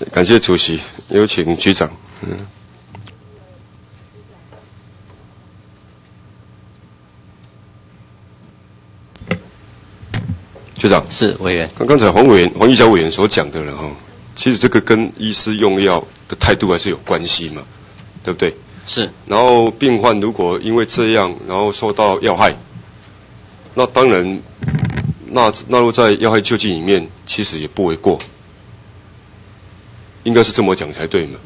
感谢主席，有请局长。局长是委员。 刚才黄玉娇委员所讲的了哈，其实这个跟医师用药的态度还是有关系嘛，对不对？ 是。 然后病患如果因为这样，然后受到药害，那当然纳入在药害救济里面，其实也不为过，应该是这么讲才对嘛。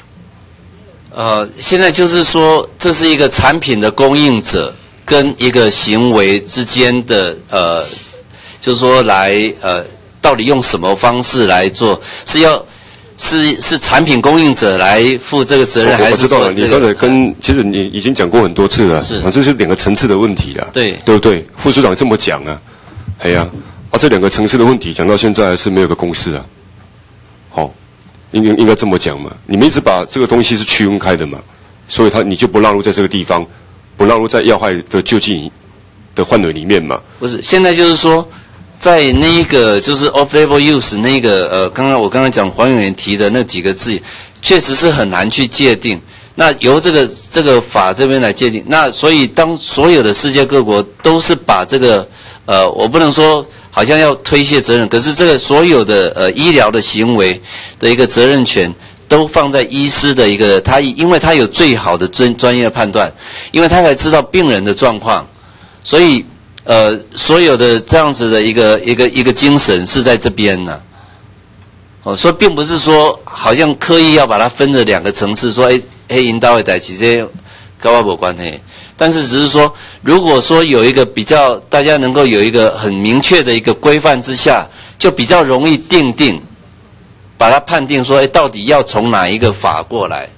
现在就是说，这是一个产品的供应者跟一个行为之间的就是说到底用什么方式来做？是产品供应者来负这个责任，还是说、这个？ 我知道了，你刚才其实你已经讲过很多次了，是，这是两个层次的问题了， 对不对？副署长这么讲啊，哎呀，这两个层次的问题讲到现在还是没有个共识啊，好，应该这么讲嘛，你们一直把这个东西是区分开的嘛，所以你就不纳入在这个地方，不纳入在药害的救济的范围里面嘛？ 不是，现在就是说。在那个就是 off-label use 那个我刚刚讲黄委员提的那几个字，确实是很难去界定。那由这个法这边来界定，那所以当所有的世界各国都是把这个我不能说好像要推卸责任，可是这个所有的医疗的行为的一个责任权都放在医师的一个因为他有最好的专业判断，因为他才知道病人的状况，所以。所有的这样子的一个精神是在这边呢，所以并不是说好像刻意要把它分了两个层次，说引导的代志这跟我没关系，但是只是说，如果说有一个比较大家能够有一个很明确的一个规范之下，就比较容易定把它判定说，到底要从哪一个法过来。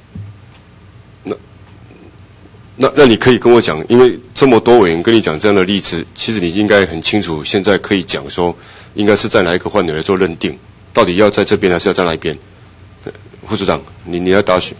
那你可以跟我讲，因为这么多委员跟你讲这样的例子，其实你应该很清楚，现在可以讲说，应该是在哪一个范围来做认定，到底要在这边还是要在那一边？副组长，你要答询。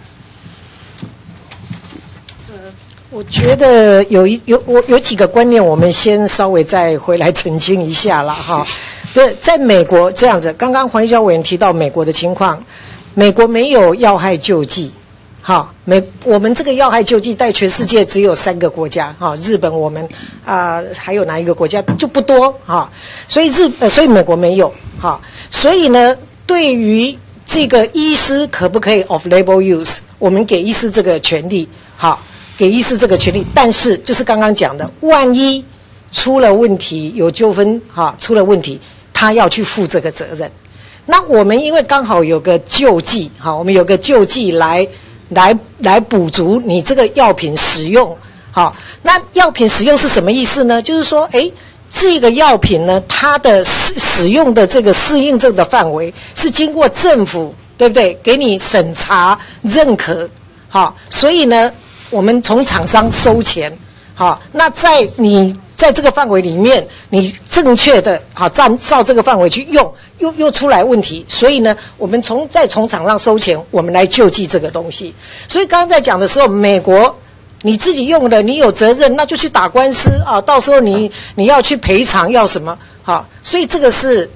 我觉得有几个观念，我们先稍微再回来澄清一下了哈。对，在美国这样子，刚刚黄一娇委员提到美国的情况，美国没有药害救济。好，我们这个药害救济在全世界只有3个国家，日本我们还有哪一个国家就不多所以美国没有所以呢，对于这个医师可不可以 off-label use， 我们给医师这个权利，给医师这个权利，但是就是刚刚讲的，万一出了问题有纠纷出了问题，他要去负这个责任。那我们因为刚好有个救济我们有个救济来补足你这个药品使用，那药品使用是什么意思呢？就是说，这个药品呢，它的使用的这个适应症的范围是经过政府，对不对？给你审查认可，所以呢，我们从厂商收钱，那在这个范围里面，你正确的照这个范围去用，又出来问题，所以呢，我们再从厂商收钱，我们来救济这个东西。所以刚刚在讲的时候，美国你自己用的，你有责任，那就去打官司到时候你要去赔偿，要什么所以这个是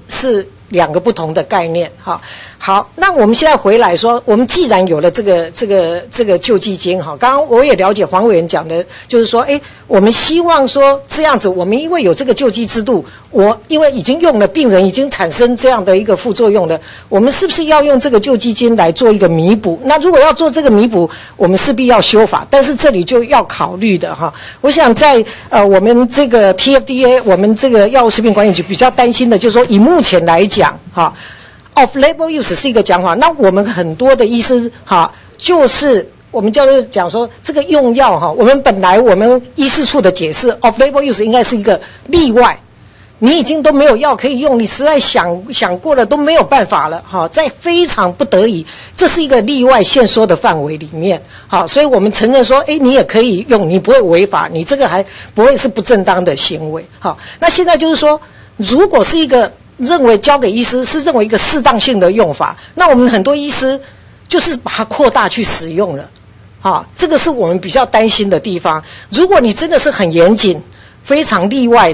2个不同的概念好，那我们现在回来说，我们既然有了这个救济金刚刚我也了解黄委员讲的，就是说我们希望说这样子，我们因为有这个救济制度，因为已经用了，病人已经产生这样的一个副作用了，我们是不是要用这个救济金来做一个弥补？那如果要做这个弥补，我们势必要修法，但是这里就要考虑的我想在我们这个 TFDA 我们这个药物食品管理局比较担心的就是说，以目前来讲off-label use 是一个讲法，那我们很多的医师就是我们就是讲说这个用药我们本来我们医事处的解释 off-label use 应该是一个例外，你已经都没有药可以用，你实在想过了都没有办法了在非常不得已，这是一个例外限缩的范围里面所以我们承认说你也可以用，你不会违法，你这个还不会是不正当的行为那现在就是说，如果是一个认为交给医师是认为一个适当性的用法，那我们很多医师就是把它扩大去使用了这个是我们比较担心的地方。如果你真的是很严谨非常例外的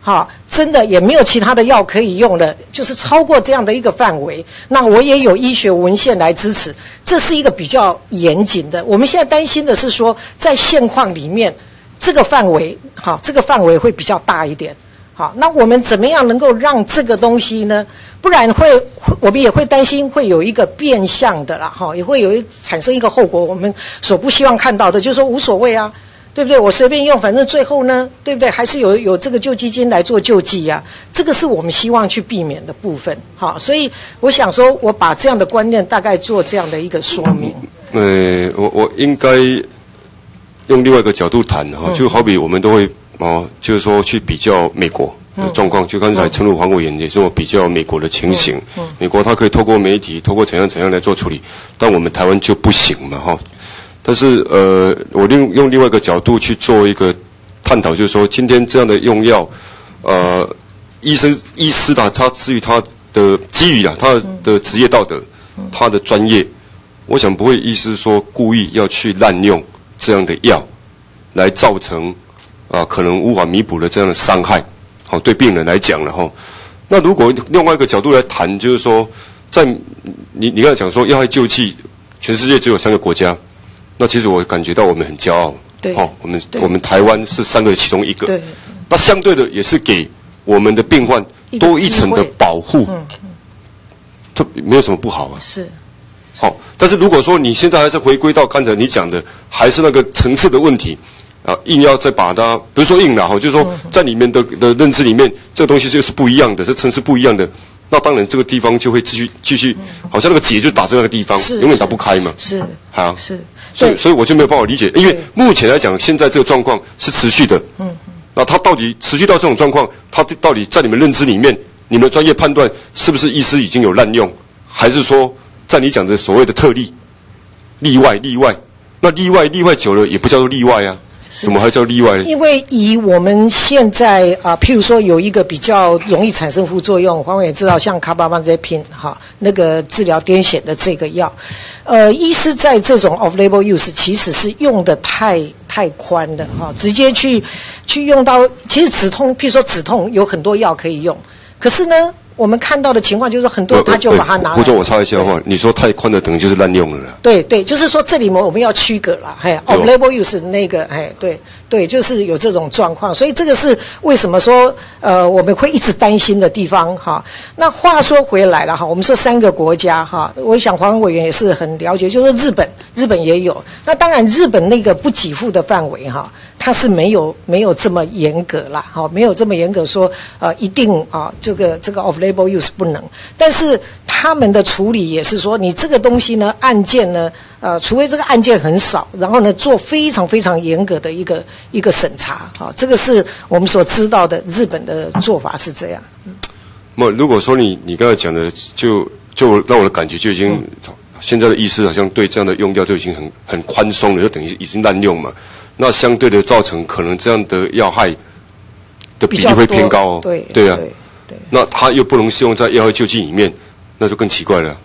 真的也没有其他的药可以用了，就是超过这样的一个范围，那我也有医学文献来支持，这是一个比较严谨的。我们现在担心的是说，在现况里面，这个范围会比较大一点。好，那我们怎么样能够让这个东西呢？不然我们也会担心会有一个变相的啦，也会产生一个后果，我们所不希望看到的，就是说无所谓啊。对不对？我随便用，反正最后呢，对不对？还是有这个救济金来做救济啊，这个是我们希望去避免的部分。好，所以我想说，我把这样的观念大概做这样的一个说明。 我应该用另外一个角度谈哈，就好比我们都会就是说去比较美国的状况，就刚才陈鲁黄委员也是比较美国的情形。美国它可以透过媒体，透过怎样来做处理，但我们台湾就不行嘛哈。但是我用另外一个角度去做一个探讨，就是说今天这样的用药，医师他至于他的基于他的职业道德，他的专业，我想不会医师说故意要去滥用这样的药，来造成可能无法弥补的这样的伤害，对病人来讲了哈。那如果另外一个角度来谈，就是说在你刚才讲说药害救济，全世界只有3个国家。那其实我感觉到我们很骄傲， 对， 我们台湾是3个其中1个， 对， 那相对的也是给我们的病患多一层的保护，这没有什么不好啊， 是， 但是如果说你现在还是回归到刚才你讲的，还是那个层次的问题，硬要再把它，不是说硬啦，就是说在里面的认知里面，这个东西就是不一样的，这层次不一样的。那当然，这个地方就会继续，好像那个结就打在那个地方，永远打不开嘛。 是， 好， 是， 所以我就没有办法理解，因为目前来讲，现在这个状况是持续的。那它到底持续到这种状况，它到底在你们认知里面，你们的专业判断是不是医师已经有滥用，还是说在你讲的所谓的特例、例外？那例外久了也不叫做例外啊。怎么还叫例外呢？ 因为以我们现在譬如说有一个比较容易产生副作用，黄委员知道，像卡巴邦这品那个治疗癫痫的这个药，医师在这种 off-label use 其实是用的太宽了直接去用到，其实止痛，譬如说止痛有很多药可以用，可是呢，我们看到的情况就是很多他就把它拿来。 胡总，我插一下话，你说太宽的等于就是滥用了啦。 对，就是说这里面我们要区隔了，off-label use 那个对，就是有这种状况，所以这个是为什么说我们会一直担心的地方哈。那话说回来了哈，我们说3个国家哈，我想黄委员也是很了解，就是说日本也有，那当然日本那个不给付的范围哈，它是没有这么严格啦，没有这么严格说一定这个 off-label use 不能，但是他们的处理也是说，你这个东西呢，案件呢，除非这个案件很少，然后呢做非常非常严格的一个审查，这个是我们所知道的日本的做法是这样。 如果说你刚才讲的，就让我的感觉就已经，现在的医师好像对这样的用药就已经很宽松了，就等于已经滥用嘛。那相对的造成可能这样的药害的比例会偏高哦。对啊。那它又不能适用在药害救济里面，那就更奇怪了。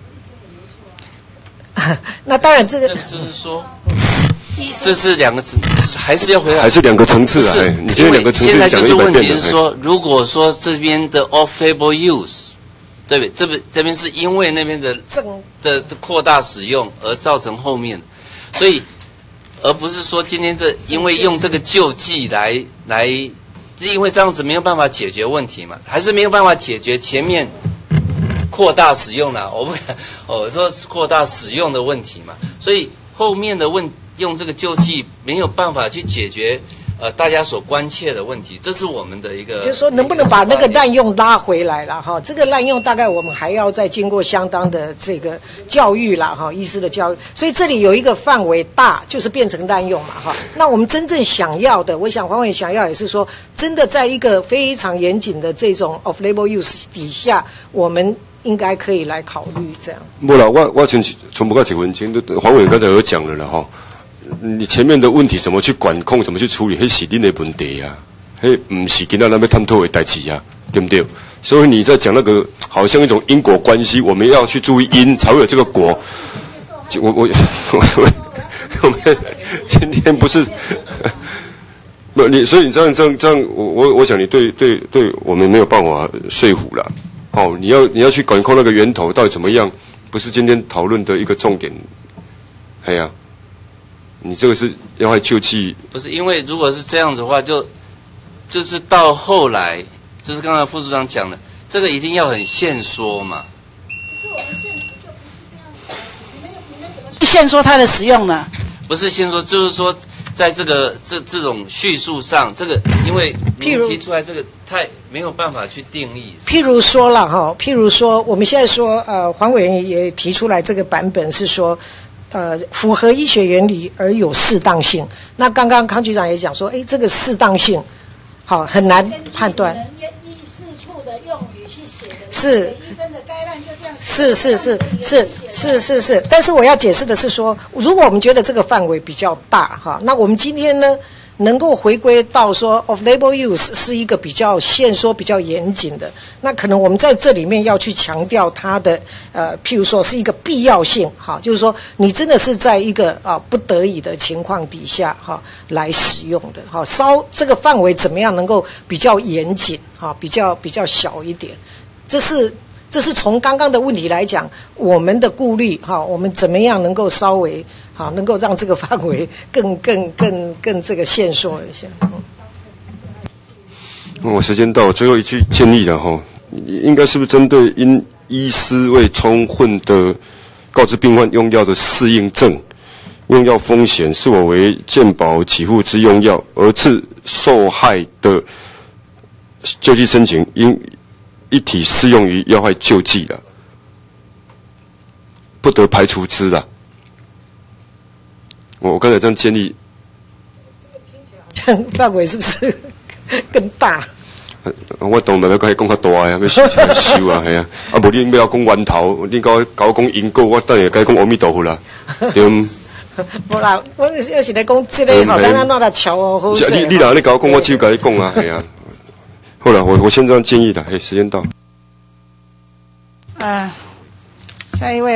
那当然这个就是说，这是2个层，还是要回来， 还是2个层次啊。你今天2个层次讲了100遍了。现在就是问题是说，如果说这边的 off-label use， 对不对？这边是因为那边的扩大使用而造成后面，所以而不是说今天因为用这个救济来，因为这样子没有办法解决问题嘛，还是没有办法解决前面扩大使用了，我说扩大使用的问题嘛，所以后面的用这个救济没有办法去解决大家所关切的问题，这是我们的一个， 就是说能不能把那个滥用拉回来了哈？这个滥用大概我们还要再经过相当的这个教育啦哈，医师的教育，所以这里有一个范围大，就是变成滥用嘛哈。那我们真正想要的，我想黄委员想要也是说，真的在一个非常严谨的这种 off-label use 底下，我们应该可以来考虑这样。 不啦，我从不到几文清，黄委员刚才有讲了啦哈。你前面的问题怎么去管控，怎么去处理，那是你的问题啊，那不是今天咱们探讨的代志啊，对不对？所以你在讲那个好像一种因果关系，我们要去注意因，才会有这个果。我们今天不是不，所以你这样，我想你对我们没有办法说服啦。哦，你要去管控那个源头到底怎么样，不是今天讨论的一个重点。哎呀，你这个是要害救济。 不是，因为如果是这样子的话，就是到后来，就是刚才副处长讲的，这个一定要很限缩嘛。 可是我们现实就不是这样子，你们怎么去限缩它的使用呢？ 不是限缩，就是说，在这种叙述上，这个因为你提出来这个太没有办法去定义。 譬如说了哈，譬如说我们现在说黄委员也提出来这个版本是说。符合医学原理而有适当性。那刚刚康局长也讲说，这个适当性，好很难判断。 医事处的用语去写的， 是医生的概览就这样。 是。但是我要解释的是说，如果我们觉得这个范围比较大哈，那我们今天呢能够回归到说 off-label use 是一个比较限缩、比较严谨的，那可能我们在这里面要去强调它的譬如说是一个必要性，哈，就是说你真的是在一个不得已的情况底下哈来使用的，哈，这个范围怎么样能够比较严谨，哈，比较小一点，这是从刚刚的问题来讲，我们的顾虑哈，我们怎么样能够稍微好，能够让这个范围更这个限缩一下。 我时间到，最后一句建议了哈，应该是不是针对因医师未充分的告知病患用药的适应症、用药风险是否为健保给付之用药，而致受害的救济申请，应一体适用于要害救济的，不得排除之的。我刚才这样建议， 这样范围是不是更大？ 我当然要甲伊讲较大呀，要收啊，系啊。啊，无你要讲源头，你甲我讲因果，我等下甲伊讲阿弥陀佛啦，对。 无啦，我要是来讲这个，好，咱安怎来瞧哦？好势。 你甲我讲，我只有甲伊讲啊，系啊。好了，我先这样建议的，时间到。 下一位。